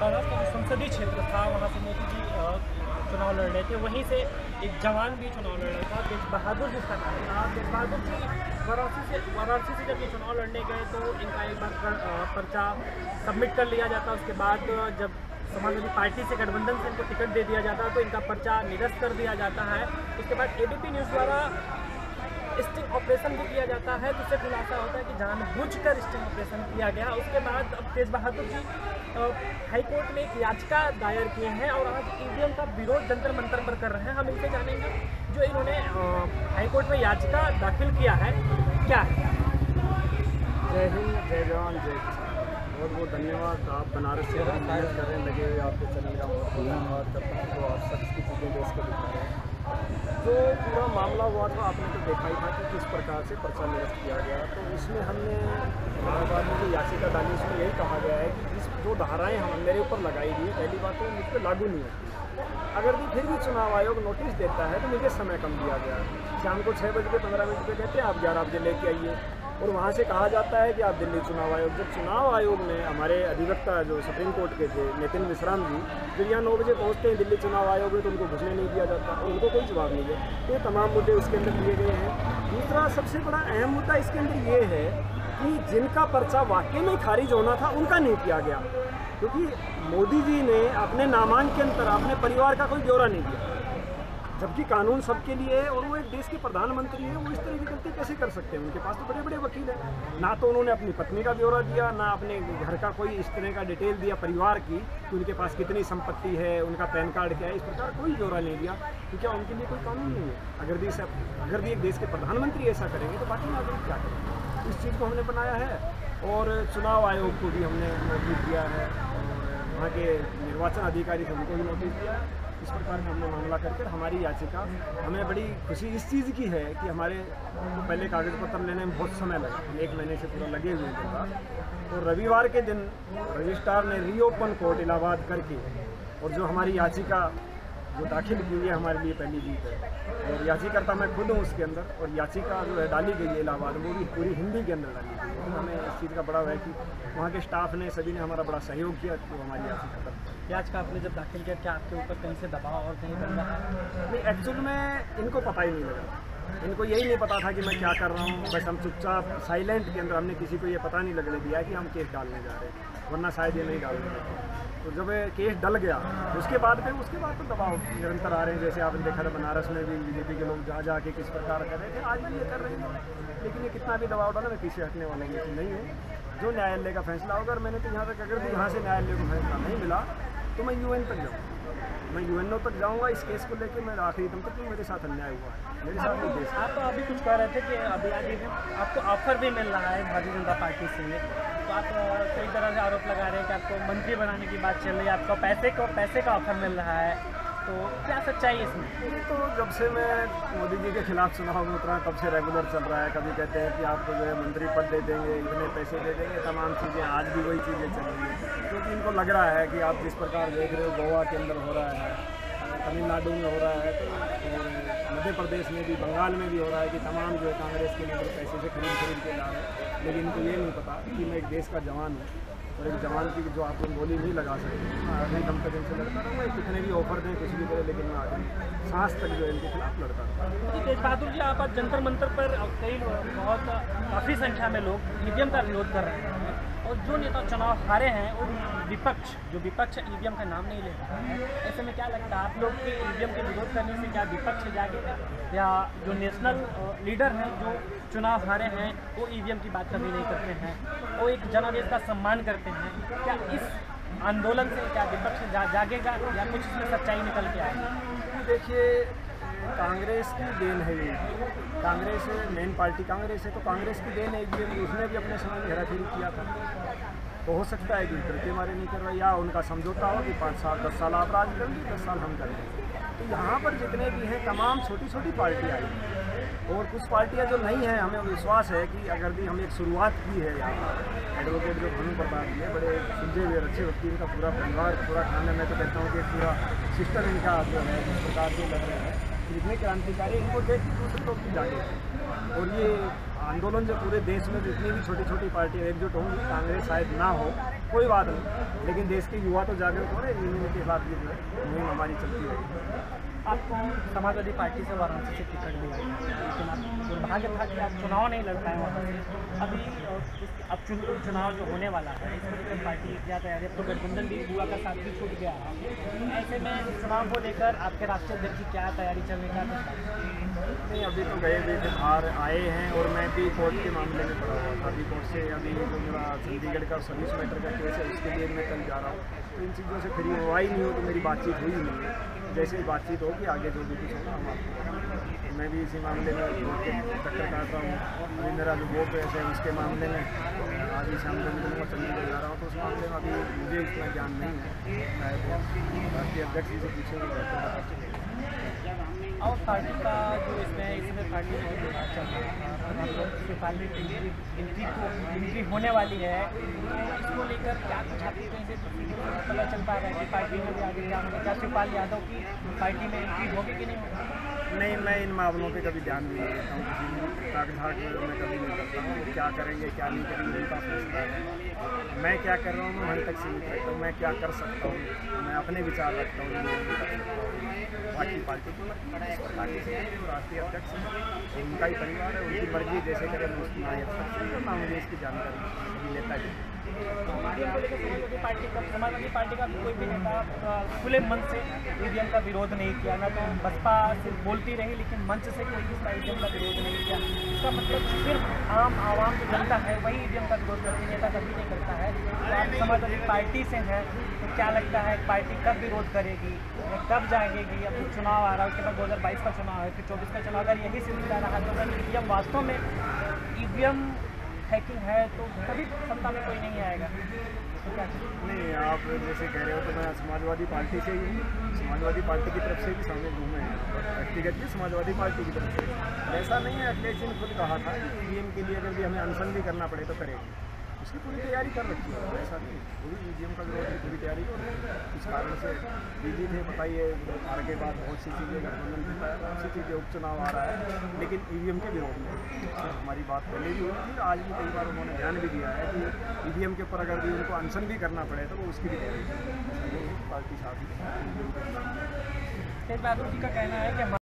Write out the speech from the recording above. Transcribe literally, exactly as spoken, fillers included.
महाराष्ट्र का संसदीय क्षेत्र था, वहाँ से मोदी जी चुनाव लड़ रहे थे। वहीं से एक जवान भी चुनाव लड़ रहा था, तेज बहादुर जिसका नाम था। तेज बहादुर जी वाराणसी से वाराणसी से जब ये चुनाव लड़ने गए तो इनका एक बार पर्चा सबमिट कर लिया जाता। उसके बाद जब समाजवादी पार्टी से गठबंधन से इनको टिकट दे दिया जाता है तो इनका पर्चा निरस्त कर दिया जाता है। उसके बाद एबीपी न्यूज़ द्वारा स्टिंग ऑपरेशन भी किया जाता है, जिससे खुलासा होता है कि जानबूझकर स्टिंग ऑपरेशन किया गया। उसके बाद अब तेज बहादुर जी हाईकोर्ट में एक याचिका दायर किए हैं और आज ईवीएम का विरोध जंतर मंतर पर कर रहे हैं। हम इनसे जानेंगे जो इन्होंने हाईकोर्ट में याचिका दाखिल किया है क्या है। जय हिंद, जय जवान, जय किसान। बहुत बहुत धन्यवाद। आप बनारस से मेहनत करने लगे हुए, आपके चैनल का बहुत बहुत धन्यवाद करता हूँ। तो आप सच की चीज़ें देश को दिखा रहे हैं। जो पूरा मामला हुआ था आपने तो देखा ही था कि किस प्रकार से पर्चा निरस्त किया गया। तो इसमें हमने महाराष्ट्र में जो याचिका डाली उसमें यही कहा गया है कि इस जो धाराएं हम मेरे ऊपर लगाई गई, पहली बात तो मुझ पर लागू नहीं होती। अगर भी फिर भी चुनाव आयोग नोटिस देता है तो मुझे समय कम दिया गया। शाम को छः बज के पंद्रह मिनट पे कहते हैं आप ग्यारह बजे लेके आइए, और वहाँ से कहा जाता है कि आप दिल्ली चुनाव आयोग। जब चुनाव आयोग ने हमारे अधिवक्ता जो सुप्रीम कोर्ट के थे नितिन मिश्राम जी, जब यहाँ नौ बजे पहुँचते हैं दिल्ली चुनाव आयोग में तो उनको घुसने नहीं दिया जाता और उनको कोई जवाब नहीं है। तो ये तमाम मुद्दे उसके अंदर लिए गए हैं। दूसरा सबसे बड़ा अहम मुद्दा इसके अंदर ये है कि जिनका पर्चा वाकई में खारिज होना था उनका नहीं किया गया, क्योंकि मोदी जी ने अपने नामांकन पर अपने परिवार का कोई ब्यौरा नहीं दिया, जबकि कानून सबके लिए है और वो एक देश के प्रधानमंत्री हैं। वो इस तरह की गलती कैसे कर सकते हैं? उनके पास तो बड़े बड़े वकील हैं। ना तो उन्होंने अपनी पत्नी का ब्यौरा दिया, ना अपने घर का कोई इस तरह का डिटेल दिया परिवार की कि उनके पास कितनी संपत्ति है, उनका पैन कार्ड क्या है, इस प्रकार कोई ब्यौरा नहीं दिया। तो क्या उनके लिए कोई कानून नहीं है? अगर भी अगर भी एक देश के प्रधानमंत्री ऐसा करेंगे तो बाकी नागरिक क्या करेंगे? इस चीज़ को हमने बनाया है और चुनाव आयोग को भी हमने नोटिस दिया है और वहाँ के निर्वाचन अधिकारी से उनको भी नोटिस दिया है। इस प्रकार का हमने मामला करके हमारी याचिका, हमें बड़ी खुशी इस चीज़ की है कि हमारे तो पहले कागज पत्र लेने में बहुत समय लगा, हम एक महीने से पूरा लगे हुए थे। तो रविवार के दिन रजिस्ट्रार ने रीओपन कोर्ट इलाहाबाद करके और जो हमारी याचिका जो दाखिल की है हमारे लिए पहली जीत है। और याचिकाकर्ता मैं खुद हूँ उसके अंदर, और याचिका जो है डाली गई है इलाहाबाद में वो भी पूरी हिंदी के अंदर डाली गई है। तो हमें इस चीज़ का बड़ा है कि वहाँ के स्टाफ ने सभी ने हमारा बड़ा सहयोग किया तो हमारी याचिका कर। याचिका आपने जब दाखिल किया क्या आपके ऊपर कहीं से दबाव और कहीं बन रहा है? नहीं, एक्चुअल में इनको पता ही नहीं लगा। इनको यही नहीं पता था कि मैं क्या कर रहा हूँ। बस हम चुपचाप साइलेंट के अंदर, हमने किसी को ये पता नहीं लगने दिया कि हम केस डालने जा रहे हैं, वरना शायद ये नहीं डालने देते। तो जब केस डल गया उसके बाद फिर उसके बाद तो दबाव निरंतर आ रहे हैं। जैसे आपने देखा था बनारस में भी बीजेपी के लोग जा जा के किस प्रकार कर रहे थे, आज भी ये कर रहे हैं। लेकिन ये कितना भी दबाव डाला मैं पीछे हटने वाला नहीं है। जो न्यायालय का फैसला होगा, और मैंने तो यहाँ तक अगर भी यहाँ से न्यायालय को फैसला नहीं मिला तो मैं यूएन तक जाऊँगा, मैं यूएनओ तक जाऊँगा इस केस को लेकर। मैं आखिरी दम तक मेरे साथ अन्याय हुआ है, मेरे साथ भी देश। आप तो अभी कुछ कह रहे थे कि अभी आज आपको ऑफर भी मिल रहा है भारतीय जनता पार्टी से, तो आप कई तरह से आरोप लगा रहे हैं कि आपको मंत्री बनाने की बात चल रही है, आपको पैसे को पैसे का ऑफर मिल रहा है, तो क्या सच्चाई है इसमें? तो जब से मैं मोदी जी के खिलाफ चुनाव में उतरा तब से रेगुलर चल रहा है। कभी कहते हैं कि आपको जो है मंत्री पद दे देंगे, इतने पैसे दे देंगे, तमाम चीज़ें। आज भी वही चीज़ें चल रही हैं, क्योंकि इनको लग रहा है कि आप जिस प्रकार देख रहे हो गोवा के अंदर हो रहा है, तमिलनाडु में हो रहा है, तो और मध्य प्रदेश में भी, बंगाल में भी हो रहा है कि तमाम जो है कांग्रेस के लीडर पैसे से खरीद खरीद के ला रहे हैं। लेकिन इनको ये नहीं पता कि मैं एक देश का जवान हूँ और एक जवान की जो आप बोली नहीं लगा सकते। मैं आगे दम तक इनसे लड़ता रहूँगा, कितने भी ऑफर दें कुछ भी करें, लेकिन मैं आगे सांस तक जो है इनके खिलाफ लड़ता रहूँगा। तेज बहादुर जी, आप आज जंतर मंतर पर कई बहुत काफ़ी संख्या में लोग ईवीएम का विरोध कर रहे हैं और जो नेता चुनाव हारे हैं और विपक्ष जो विपक्ष ईवीएम का नाम नहीं ले रहा है, ऐसे में क्या लगता है आप लोग के ईवीएम के विरोध करने से क्या विपक्ष जागेगा, या जो नेशनल लीडर हैं जो चुनाव हारे हैं वो ईवीएम की बात कभी नहीं करते हैं, वो एक जनादेश का सम्मान करते हैं, क्या इस आंदोलन से क्या विपक्ष जा, जागेगा या कुछ इसमें सच्चाई निकल के आएगी? देखिए, कांग्रेस की देन है ये, कांग्रेस मेन पार्टी कांग्रेस है, तो कांग्रेस की देन है ईवीएम। उसने भी अपने समय में हेराफेरी किया था, तो हो सकता है कि डरते मारे नहीं करवाए, या उनका समझौता हो कि पाँच साल दस साल आप राज करेंगे, दस साल हम करेंगे। तो यहाँ पर जितने भी हैं तमाम छोटी छोटी पार्टियाँ आई और कुछ पार्टियाँ जो नहीं हैं, हमें विश्वास है कि अगर भी हम एक शुरुआत की है यहाँ पर, एडवोकेट जो भानु प्रताप जी बड़े सुलझे हुए अच्छे व्यक्ति, इनका पूरा परिवार पूरा खाना, मैं तो कहता हूँ कि पूरा सिस्टम इनका जो है जिस प्रकार से लग रहे हैं, जितने क्रांतिकारी, इनको देख के दूसरे लोग भी जागे। और ये आंदोलन जो पूरे देश में जितनी भी छोटी छोटी पार्टियाँ एकजुट होंगी, कांग्रेस शायद ना हो, कोई बात नहीं, लेकिन देश के युवा तो जागरूक हो रहे हैं, इन्हीं के साथ ये जो है मुहिम हमारी चलती रहेगी। आपको समाजवादी पार्टी से वाराणसी से टिकट दिया गया, लेकिन आप दुर्भाग्य था कि आप चुनाव नहीं लड़ पाए वहाँ से। अभी अब चुन चुनाव जो होने वाला है इसको लेकर पार्टी क्या तैयारी, अब तो गठबंधन भी बुआ का साथ भी छूट गया है, ऐसे में चुनाव को लेकर आपके राष्ट्रीय अध्यक्ष की क्या तैयारी चलने का? नहीं, अभी तो गए हुए थे, बाहर आए हैं और मैं भी कोर्ट के मामले में पड़ा हुआ था। अभी कोर्ट से अभी जो मेरा चंडीगढ़ का सर्विस मैटर का केस है उसके लिए मैं कल जा रहा हूँ, तो इन चीज़ों से फ्री हुआ ही नहीं हो तो मेरी बातचीत हुई नहीं है। जैसे ही बातचीत होगी आगे जो भी कुछ होगा हम आपको, मैं भी इसी मामले में चक्कर काट रहा हूँ। अभी मेरा जो वो केस है उसके मामले में आज ही शाम को मैं चंडीगढ़ जा रहा हूँ, तो उस मामले में अभी मुझे इतना ज्ञान नहीं है, शायद राष्ट्रीय अध्यक्ष जी से पूछेंगे बेहतर। और पार्टी का जो इसमें इसमें पार्टी बहुत विवाद चल रहा था, शिफाली एंट्री को एंट्री होने वाली है, तो इसको लेकर क्या कुछ आपकी कहीं से पता चल पा रहा है कि पार्टी में भी आगे क्या होगा? क्या शिवपाल यादव की पार्टी में एंट्री होगी कि नहीं होगी? नहीं, मैं इन मामलों पे कभी ध्यान नहीं देता हूँ, किसी ताकझाक मैं कभी नहीं करता हूँ। क्या करेंगे क्या नहीं करेंगे उनका फैसला है, मैं क्या कर रहा हूँ मैं वहीं तक सीमित रहता हूँ। मैं क्या कर सकता हूँ, मैं अपने विचार रखता हूँ, मैं नहीं कर सकता हूँ। बाकी पार्टी की पार्टी से जो राष्ट्रीय अध्यक्ष है उनका ही परिवार है, उनकी मर्जी जैसे करें मैं उसकी ना मुझे इसकी जानकारी अभी लेता ही। समाजवादी पार्टी का समाजवादी पार्टी का कोई भी नेता खुले मन से ईवीएम का विरोध नहीं किया, ना तो बसपा सिर्फ बोलती रही लेकिन मंच से कोई भी ईवीएम का विरोध नहीं किया। इसका मतलब सिर्फ आम आवाम जो जनता है वही ईवीएम का विरोध करती, नेता कभी नहीं करता है। तो आप समाजवादी पार्टी से हैं तो क्या लगता है पार्टी कब विरोध करेगी, कब जाएगी? अब चुनाव आ रहा है, उसके बाद दो हज़ार बाईस का चुनाव है, फिर चौबीस का चुनाव, अगर यही सिलसिला रहा तो अगर ईवीएम वास्तव में ईवीएम हैकिंग है तो कभी सत्ता में कोई नहीं आएगा, तो क्या? नहीं, आप जैसे कह रहे हो तो मैं समाजवादी पार्टी से ही हूँ, समाजवादी पार्टी की तरफ से भी शामिल हूँ मैं, व्यक्तिगत भी समाजवादी पार्टी की तरफ से। ऐसा नहीं है, अखिलेश जी ने खुद कहा था कि ईवीएम के लिए अगर भी हमें अनशन भी करना पड़े तो करेंगे, उसकी पूरी तैयारी कर रखी है। ऐसा नहीं, पूरी ईवीएम का विरोध की पूरी तैयारी कर रखी है। इस कारण से बिजी थे, बताइए हार के बाद बहुत सी चीज़ें गठबंधन जीता है, बहुत सी चीज़ें उपचुनाव आ रहा है, लेकिन ईवीएम के विरोध में हमारी बात पहले भी हुई थी, आज भी कई बार उन्होंने ध्यान भी दिया है कि ईवीएम के ऊपर अगर भी उनको अनशन भी करना पड़े तो वो उसकी भी तैयारी पार्टी साथ ही। तेज बहादुर जी का कहना है कि